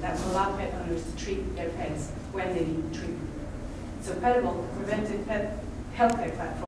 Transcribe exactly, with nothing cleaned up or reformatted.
that will allow pet owners to treat their pets when they need treatment. So Credible, a preventive pet healthcare platform,